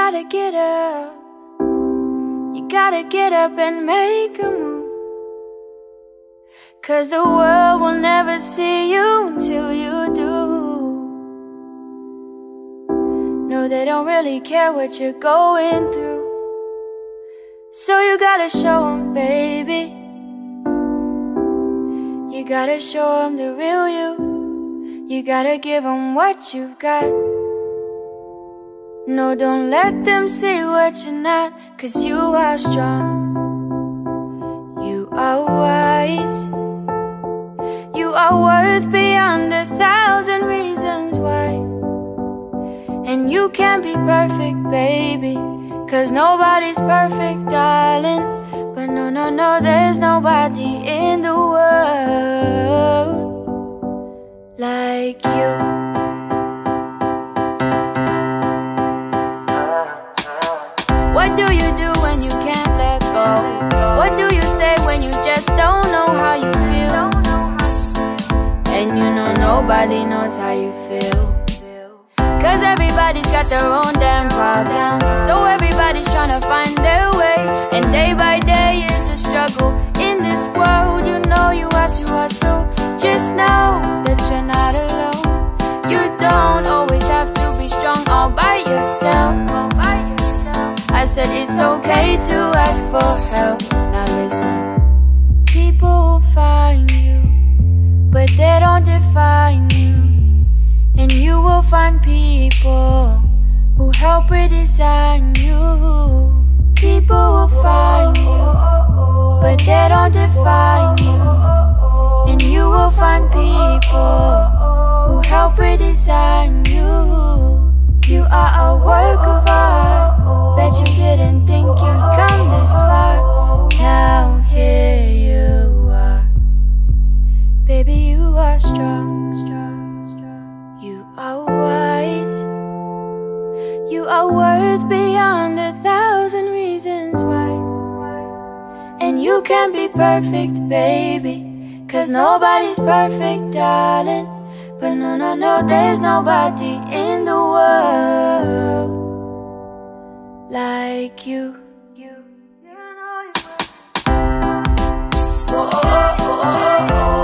gotta get up. You gotta get up and make a move. 'Cause the world will never see you until you do. No, they don't really care what you're going through. So you gotta show them, baby. You gotta show them the real you. You gotta give them what you've got. No, don't let them see what you're not. 'Cause you are strong. You are wise. You are worth beyond 1,000 reasons why. And you can't be perfect, baby, 'cause nobody's perfect, darling. But no, no, no, there's nobody in the world like you. What do you do when you can't let go? What do you say when you just don't know how you feel? And you know nobody knows how you feel. 'Cause everybody's got their own damn problem. So everybody's trying to find their way. And day by day is a struggle. In this world, you know you have to hustle. Just know that you're not alone. You don't always have to be strong all by yourself. I said it's okay to ask for help. Now listen. People will find you, but they don't define you. And you will find people who help redesign you. People will find you, but they don't define you. And you will find people who help redesign you. You are a work of art. Bet you didn't think you'd come this far. Now here you are. Baby, you are strong. You are wise. You are worth beyond 1,000 reasons why. And you can't be perfect, baby, 'cause nobody's perfect, darling. But no, no, no, there's nobody in the world like you. Oh, oh, oh, oh, oh, oh.